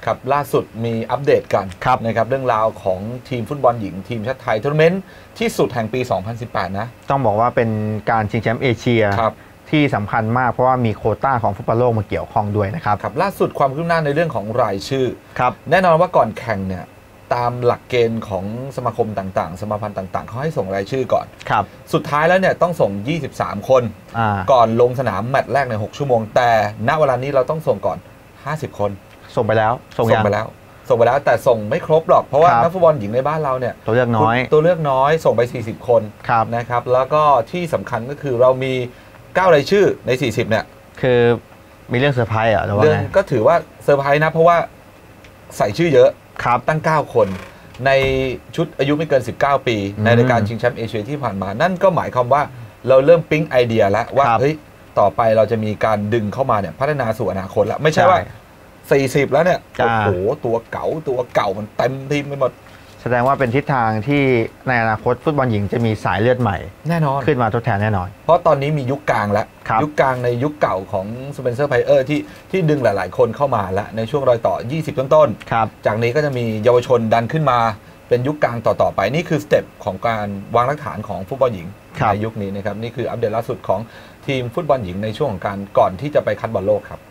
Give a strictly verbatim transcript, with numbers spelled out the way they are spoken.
ครับล่าสุดมีอัปเดตกันนะครับเรื่องราวของทีมฟุตบอลหญิงทีมชาติไทยทัวร์นาเมนต์ที่สุดแห่งปี สองพันสิบแปด นะต้องบอกว่าเป็นการชิงแชมป์เอเชียที่สำคัญมากเพราะว่ามีโควต้าของฟุตบอลโลกมาเกี่ยวข้องด้วยนะครับครับล่าสุดความคืบหน้าในเรื่องของรายชื่อครับแน่นอนว่าก่อนแข่งเนี่ยตามหลักเกณฑ์ของสมาคมต่างๆสมาพันธ์ต่างๆเขาให้ส่งรายชื่อก่อนครับสุดท้ายแล้วเนี่ยต้องส่งยี่สิบสามคนก่อนลงสนามแมตช์แรกในหกชั่วโมงแต่ณเวลานี้เราต้องส่งก่อนห้าสิบคนส่งไปแล้วส่งไปแล้วส่งไปแล้วแต่ส่งไม่ครบหรอกเพราะว่านักฟุตบอลหญิงในบ้านเราเนี่ยตัวเลือกน้อยตัวเลือกน้อยส่งไปสี่สิบคนนะครับแล้วก็ที่สำคัญก็คือเรามีเก้ารายชื่อในสี่สิบเนี่ยคือมีเรื่องเซอร์ไพรส์อ่ะเรื่องก็ถือว่าเซอร์ไพรส์นะเพราะว่าใส่ชื่อเยอะครับตั้งเก้าคนในชุดอายุไม่เกินสิบเก้าปีในรายการชิงแชมป์เอเชียที่ผ่านมานั่นก็หมายความว่าเราเริ่มปิ๊งไอเดียแล้วว่าเฮ้ยต่อไปเราจะมีการดึงเข้ามาเนี่ยพัฒนาสู่อนาคตแล้วไม่ใช่ว่าสี่สิบแล้วเนี่ยโอ้โหตัวเก่าตัวเก่ามันเต็มทีมไปหมดแสดงว่าเป็นทิศทางที่ในอนาคตฟุตบอลหญิงจะมีสายเลือดใหม่แน่นอนขึ้นมาทดแทนแน่นอนเพราะตอนนี้มียุคกลางแล้วยุคกลางในยุคเก่าของสเปนเซอร์ไพเออร์ที่ที่ดึงหลายๆคนเข้ามาแล้วในช่วงรอยต่อยี่สิบต้นๆจากนี้ก็จะมีเยาวชนดันขึ้นมาเป็นยุคกลางต่อๆไปนี่คือสเต็ปของการวางรากฐานของฟุตบอลหญิงในยุคนี้นะครับนี่คืออัปเดตล่าสุดของทีมฟุตบอลหญิงในช่วงของการก่อนที่จะไปคัดบอลโลกครับ